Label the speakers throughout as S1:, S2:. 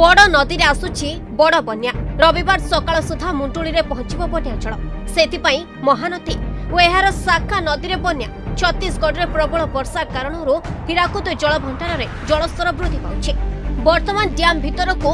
S1: बड़ नदी रे आसुछि बड़ बन्या। रविवार सकाळ सुधा मुंटुली रे पहुंचिबो बन्या जल। सेतिपई महानदी ओ एहार शाखा नदी रे बन्या। छत्तीसगढ़ रे प्रबल वर्षा कारणरू हीराकुद जल भंडार रे जलस्तर वृद्धि पाउछि। वर्तमान डैम भितर को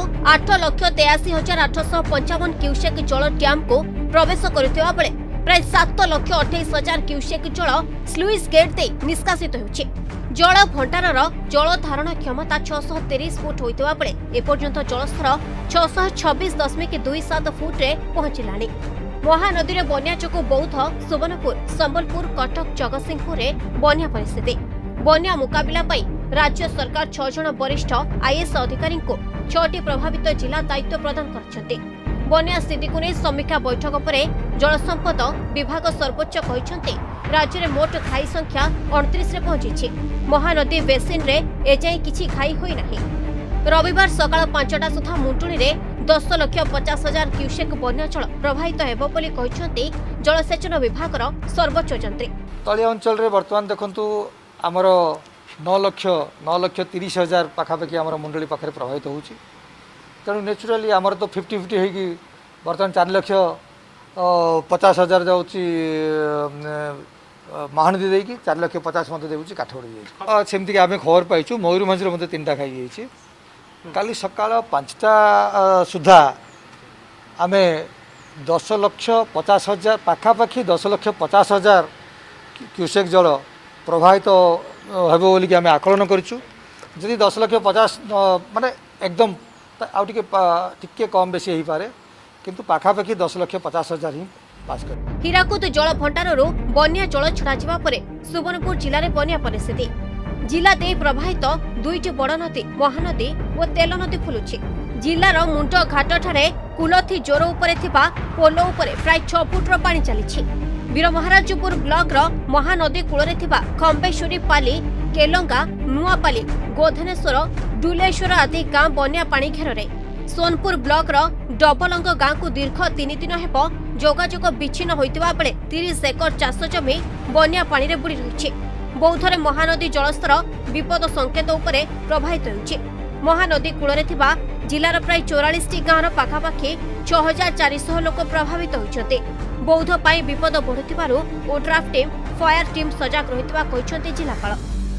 S1: 8,83,855 क्यूसेक जल डैम को प्रवेश करुथिबा बेले प्राय 7,28,000 क्यूसेक जल स्लुइस गेट दे निष्कासित होउछि। जल भंडारर जल धारण क्षमता 630 फुट होइतबा बेले एपर्यंत जलस्तर 626.27 फुट रे पहुंचिलानी। महानदी रे बन्या जोगु बौद्ध, सुवर्णपुर, संबलपुर, कटक, जगतसिंहपुर रे बन्या परिस्थिति। बन्या मुकाबिला पई राज्य सरकार 6 जन वरिष्ठ आईएएस अधिकारी को 6टी प्रभावित जिला दायित्व प्रदान करछन्ते। बन्या स्थिति को नै समीक्षा बैठक परे जलसंपद विभाग सर्वोच्च कहिसन्ते राज्य रे मोट घाई संख्या 29 रे पहुंची। महानदी बेसिन रे एजाई किछि घाई होई नाही। रविवार सकाळ 5टा सुधा मुंटुली रे 10,50,000 क्यूसेक बन्या जल प्रभावित हेबो बोली कहिसन्ते जलसेचन विभागर सर्वोच्च जंत्री।
S2: तलिया अंचल रे वर्तमान देखंतु हमर 9,30,000 पाखापाखि आम मुंडली पाखे प्रभावित होची। तेणु नेचुराली आमर तो 50-50 होगी बर्तमान 4,50,000 जाऊँगी महानदी देकी 4,50,000 मत देउची काठगोड़ी सेमती आम खबर पाइचु। मयूरभंज मत 3टा खाई जाइए। काली सकाळ 5टा सुधा आम 10,50,000 पाखापाखि 10,50,000 क्यूसेक जल प्रभावित हेब बोलिक आम आकलन करूँ। जदि 10,50,000 माने एकदम टिके कम बेसी हो पारे किंतु पाखापाखि 10,50,000 ही पास कर।
S1: हीराकुद जल भंडाररू बन्या जल छड़ा परे सुवर्णपुर जिले में बन्या परिस्थिति। जिला दे प्रभावित 2टी बड़ नदी महानदी और तेल नदी फुलुछि। जिलार मुंड घाट ठारे कुलथी जोर उपरे थिबा पोलो उपरे प्राय 6 फुट पानी चलिछि। वीरमहाराजपुर ब्लॉक रो महानदी कूलरे थिबा खंबेश्वरी पाली, केलंगा, नुआपाली, गोधनेश्वर, डुलेश्वर आदि गाँ बन्या पानी घेर। सोनपुर ब्लॉक रो डबलंग गाँ को दीर्घ 3 दिन हेब जोगाजोग विच्छिन्न होइतिबा बेले 30 एकर चाष जमी बन्या पानी रे बुड़ी रहिछि। बौद्धरे महानदी जलस्तर विपद संकेत उपरे प्रभावित होउछि। महानदी कूलरे थिबा जिलार प्राय 44टी गाँर पाखापाखि 6,400 लोक प्रभावित होइछन्ते। बौद्ध पाई विपद बढ़ुथिबारु ओड्राफ टीम, फायर टीम सजाग रहितबा कहिसन्ते जिलापाल।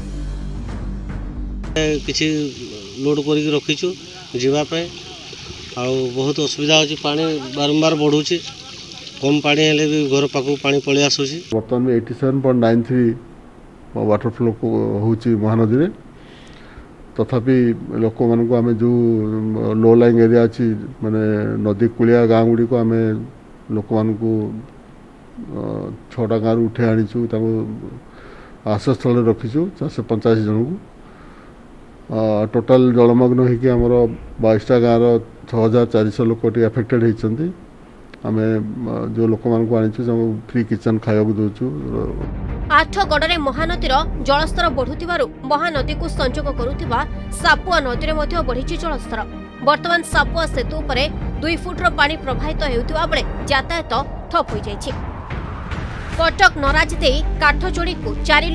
S3: किछि लोड करिक रखिछु जीवा पे आ बहुत असुविधा होछि। पानी बारंबार बढ़ुछि। कम पानी हेले भी घर पाखु पानी पळे आसुछि।
S4: वर्तमान में 87.93 वाटर फ्लो होछि महानदी रे। तथापि लोक मान को आमे जो लो लाइंग एरिया अछि माने नदी कुलिया गाँ गुडी को आमे लोक मान को 6टा गाँव उठे आनिछु। ताको आश्रय स्थल रखिछु 485 जन को। टोटाल जलमग्न होगी आमर 22टा गाँव 6,400 लोक एफेक्टेड होती। आम जो लोक मान फ्री किचन खाया दौचु।
S1: आठगड़े महानदीर जलस्तर बढ़ुथिबारु महानदी को संजोग करुथिबा सापुआ नदी रे मध्य बढ़िछि जलस्तर। वर्तमान सापुआ सेतु उपरे 2 फुट पानी प्रभावित हेउथिबा बेले यातायात ठप होई जाइछि। कटक नराज दे काठजोड़ी को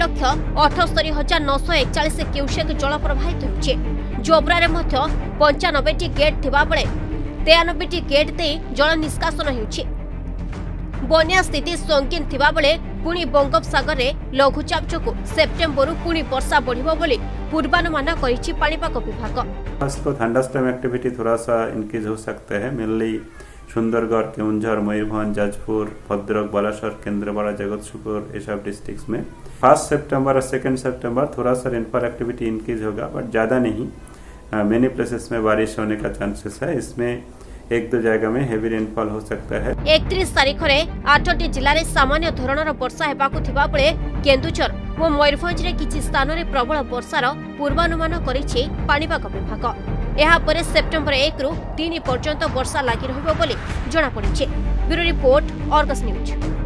S1: 4,78,941 क्यूसेक जल प्रभावित होइछि। जोब्रारे मध्य 95टी गेट थिबा बेले 93टी गेट दे जल निष्कासन होइछि। बन्या स्थिति संकीर्ण थिबा बेले पुणी बंगोपसागर रे लघुचाप जोगु सेप्टेम्बर पुणी वर्षा बढ़िबो बोली पूर्वानुमान करिछि पाणीपाग विभाग।
S5: इसको थंडरस्टॉर्म एक्टिविटी थोड़ा सा इंक्रीज हो सकता है। मेनली सुंदरगढ़, केउंझर, मयूरभंज, जाजपुर, भद्रक, बालासोर, केंद्रपाड़ा, जगतसिंहपुर ये सब डिस्ट्रिक्ट्स में 1 सितंबर और 2 सितंबर थोड़ा सा रेनफॉल एक्टिविटी इंक्रीज होगा, बट ज्यादा नहीं। मेनी प्लेसेस में बारिश होने का चांसेस है। इसमें 1-2 जगह में हेवी रेनफॉल हो सकता है। 31
S1: तारीख रे 8टी जिले में सामान्य धरणर वर्षा हेबाकु थिबा बेले केन्दुझर और मयूरभंज रे किछि स्थान रे प्रबल वर्षार पूर्वानुमान करिछि पाणीपाग विभाग। एहा परे सेप्टेम्बर 1 रु 3 पर्यंत वर्षा लागि रहिबो बोली जणा पड़िछि। Bureau report, Argus news.